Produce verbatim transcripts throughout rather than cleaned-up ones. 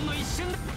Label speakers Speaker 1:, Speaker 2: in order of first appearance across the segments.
Speaker 1: の一瞬だ。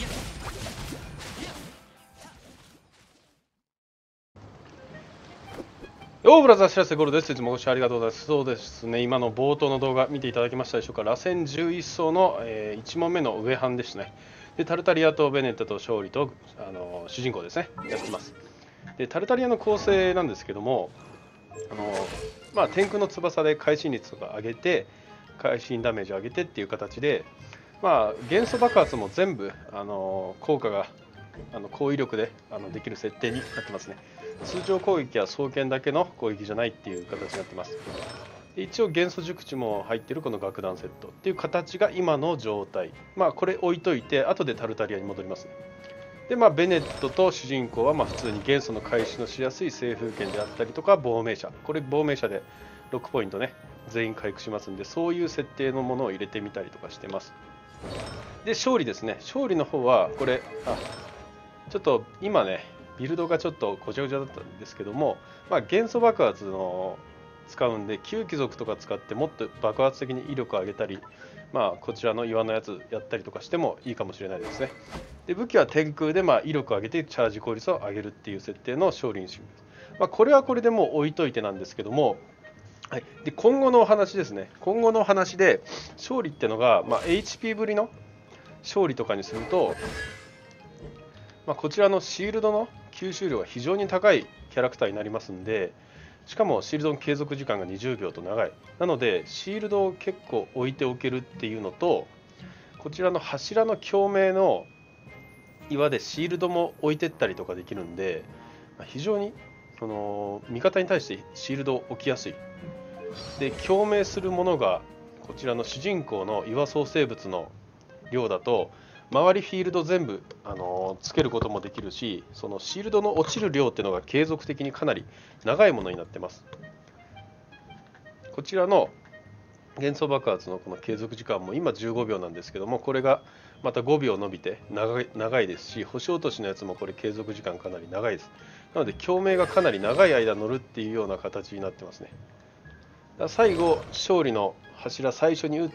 Speaker 2: よーブラザー、しらせゴールドです。いつもご視聴ありがとうございます。そうですね、今の冒頭の動画見ていただきましたでしょうか。螺旋じゅういっ層の、えー、いち問目の上半ですね。で、タルタリアとベネットと勝利と、あの主人公ですね、やってます。で、タルタリアの構成なんですけども、あのまあ、天空の翼で会心率とか上げて、会心ダメージ上げてっていう形で、まあ、元素爆発も全部、あの効果があの高威力であのできる設定になってますね。通常攻撃は双剣だけの攻撃じゃないっていう形になってます。で一応元素熟知も入ってるこの楽団セットっていう形が今の状態。まあこれ置いといて後でタルタリアに戻りますね。でまあベネットと主人公はまあ普通に元素の回収のしやすい清風剣であったりとか亡命者、これ亡命者でろくポイントね全員回復しますんで、そういう設定のものを入れてみたりとかしてます。で勝利ですね。勝利の方はこれあちょっと今ねビルドがちょっとごちゃごちゃだったんですけども、まあ、元素爆発の使うんで旧貴族とか使ってもっと爆発的に威力を上げたり、まあ、こちらの岩のやつやったりとかしてもいいかもしれないですね。で武器は天空でまあ威力を上げてチャージ効率を上げるっていう設定の勝利にします。まあ、これはこれでもう置いといてなんですけども、はい、で今後のお話ですね。今後のお話で勝利ってのが、まあ、エイチピー ぶりの勝利とかにすると、まあ、こちらのシールドの吸収量が非常に高いキャラクターになりますんで、しかもシールドの継続時間がにじゅうびょうと長い。なのでシールドを結構置いておけるっていうのと、こちらの柱の共鳴の岩でシールドも置いてったりとかできるんで、非常にその味方に対してシールドを置きやすい。で共鳴するものがこちらの主人公の岩創生物の量だと、周りフィールド全部、あのー、つけることもできるし、そのシールドの落ちる量っていうのが継続的にかなり長いものになってます。こちらの元素爆発のこの継続時間も今じゅうごびょうなんですけども、これがまたごびょう伸びて長い、長いですし、星落としのやつもこれ継続時間かなり長いです。なので共鳴がかなり長い間乗るっていうような形になってますね。最後勝利の柱最初に打って、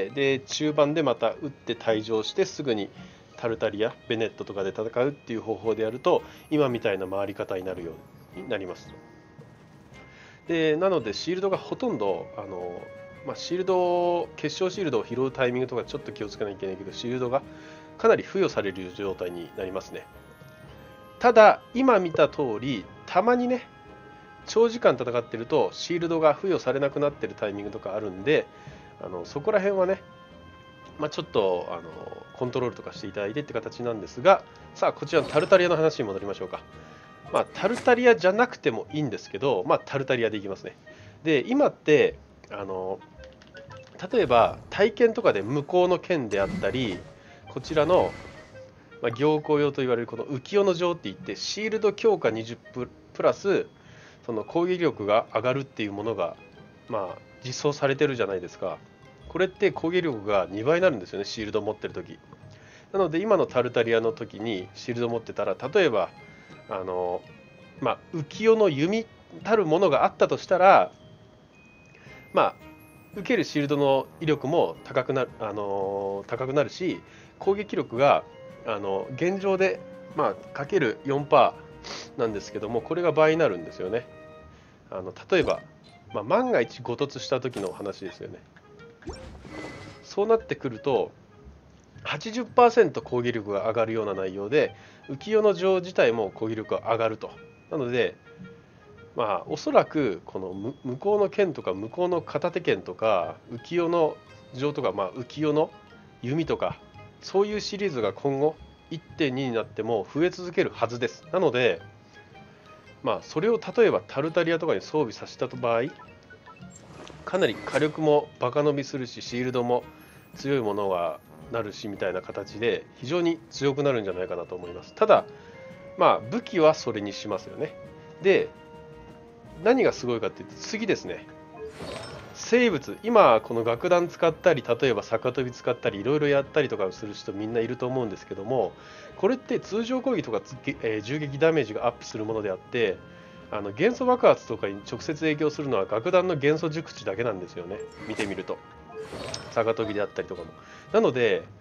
Speaker 2: で中盤でまた打って退場してすぐにタルタリアベネットとかで戦うっていう方法でやると今みたいな回り方になるようになります。でなのでシールドがほとんどあの、まあ、シールド結晶シールドを拾うタイミングとかちょっと気をつけなきゃいけないけど、シールドがかなり付与される状態になりますね。ただ今見た通りたまにね長時間戦ってるとシールドが付与されなくなってるタイミングとかあるんで、あのそこら辺はね、まあ、ちょっとあのコントロールとかしていただいてって形なんですが、さあこちらのタルタリアの話に戻りましょうか。まあ、タルタリアじゃなくてもいいんですけど、まあ、タルタリアでいきますね。で今ってあの例えば体験とかで向こうの剣であったり、こちらの、まあ、行幸用と言われるこの浮世の城っていって、シールド強化にじゅうププラスその攻撃力が上がるっていうものが、まあ、実装されてるじゃないですか。これって攻撃力がにばいになるんですよね、シールド持ってる時。なので今のタルタリアの時にシールド持ってたら、例えばあの、まあ、浮世の弓たるものがあったとしたら、まあ、受けるシールドの威力も高くなる、あの高くなるし、攻撃力があの現状で、まあ、かける よんパーセント なんですけども、これが倍になるんですよね。あの例えば、まあ、万が一ご突した時の話ですよね。そうなってくると はちじゅっパーセント 攻撃力が上がるような内容で、浮世の城自体も攻撃力が上がると。なのでまあおそらくこの向こうの剣とか向こうの片手剣とか浮世の城とか、まあ、浮世の弓とかそういうシリーズが今後 いってんに になっても増え続けるはずです。なのでまあそれを例えばタルタリアとかに装備させた場合、かなり火力もバカ伸びするし、シールドも強いものがなるしみたいな形で非常に強くなるんじゃないかなと思います。ただまあ武器はそれにしますよね。で何がすごいかっていうと次ですね、生物、今この楽団使ったり、例えば逆飛び使ったりいろいろやったりとかする人みんないると思うんですけども、これって通常攻撃とか、えー、銃撃ダメージがアップするものであって、あの元素爆発とかに直接影響するのは楽団の元素熟知だけなんですよね、見てみると。逆飛びであったりとかも。なので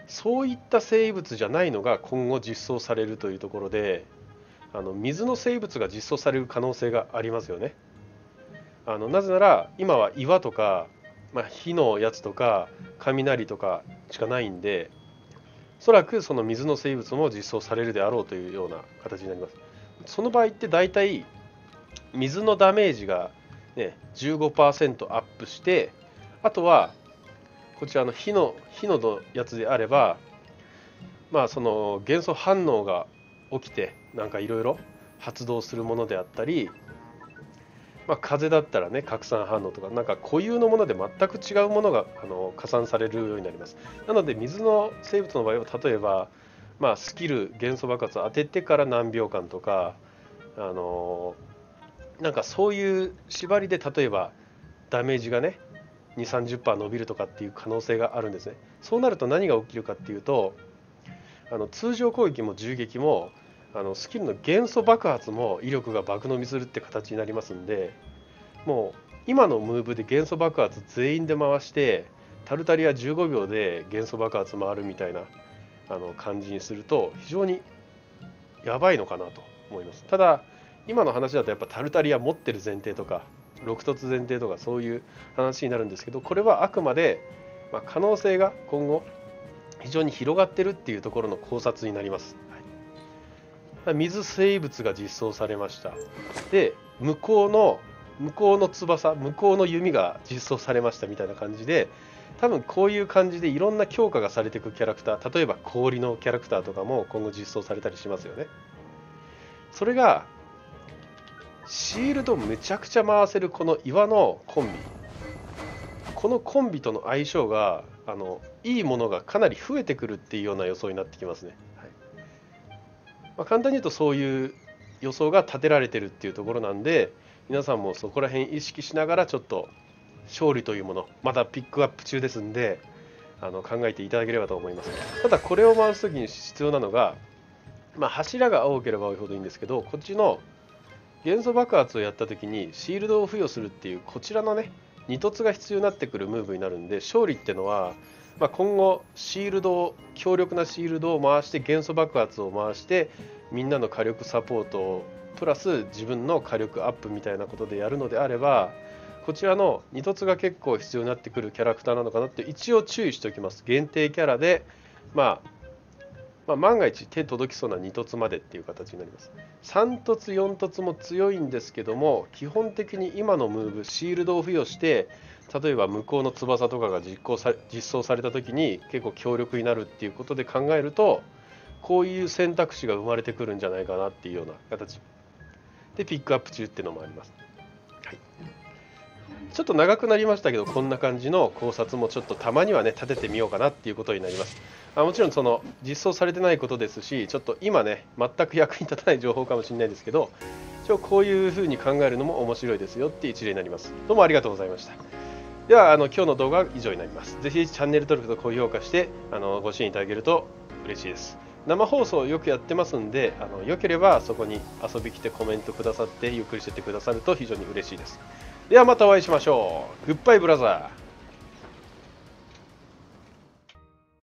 Speaker 2: そういった生物じゃないのが今後実装されるというところで、あの水の生物が実装される可能性がありますよね。あのなぜなら今は岩とか、まあ、火のやつとか雷とかしかないんで、おそらくその水の生物も実装されるであろうというような形になります。その場合って大体水のダメージが、ね、じゅうごパーセントアップして、あとはこちらの火の火のやつであれば、まあその元素反応が起きてなんかいろいろ発動するものであったり、まあ、風だったらね拡散反応とかなんか固有のもので全く違うものがあの加算されるようになります。なので水の生物の場合は例えば、まあ、スキル元素爆発を当ててから何秒間とか、あのなんかそういう縛りで例えばダメージがねにじゅう、さんじゅっパーセント伸びるとかっていう可能性があるんですね。そうなると何が起きるかっていうと、あの通常攻撃も銃撃もあのスキルの元素爆発も威力が爆伸びするって形になりますんで、もう今のムーブで元素爆発全員で回してタルタリアじゅうごびょうで元素爆発回るみたいなあの感じにすると非常にやばいのかなと思います。ただ今の話だとやっぱタルタリア持ってる前提とかろく凸前提とかそういう話になるんですけど、これはあくまで、まあ、可能性が今後非常に広がってるっていうところの考察になります。はい、水生物が実装されました。で向こうの向こうの翼向こうの弓が実装されましたみたいな感じで、多分こういう感じでいろんな強化がされていくキャラクター、例えば氷のキャラクターとかも今後実装されたりしますよね。それがシールドめちゃくちゃ回せるこの岩のコンビ、このコンビとの相性があのいいものがかなり増えてくるっていうような予想になってきますね。はい、まあ、簡単に言うとそういう予想が立てられてるっていうところなんで、皆さんもそこら辺意識しながらちょっと勝利というものまだピックアップ中ですんで、あの考えていただければと思います。ただこれを回す時に必要なのが、まあ、柱が多ければ多いほどいいんですけど、こっちの元素爆発をやった時にシールドを付与するっていうこちらのねに凸が必要になってくるムーブになるんで、勝利ってのは、まあ、今後シールドを強力なシールドを回して元素爆発を回してみんなの火力サポートをプラス自分の火力アップみたいなことでやるのであれば、こちらのに凸が結構必要になってくるキャラクターなのかなって一応注意しておきます。限定キャラで、まあまあ、万が一手届きそうなに凸までっていう形になります。さん凸よん凸も強いんですけども、基本的に今のムーブシールドを付与して、例えば向こうの翼とかが実行さ実装された時に結構強力になるっていうことで考えると、こういう選択肢が生まれてくるんじゃないかなっていうような形でピックアップ中っていうのもあります。はい、ちょっと長くなりましたけど、こんな感じの考察もちょっとたまにはね立ててみようかなっていうことになります。あもちろんその実装されてないことですし、ちょっと今ね全く役に立たない情報かもしれないですけど、一応こういうふうに考えるのも面白いですよっていう一例になります。どうもありがとうございました。ではあの今日の動画は以上になります。ぜひチャンネル登録と高評価してあのご支援いただけると嬉しいです。生放送よくやってますんで、あのよければそこに遊び来てコメントくださってゆっくりしてってくださると非常に嬉しいです。ではまたお会いしましょう。グッバイブラザー。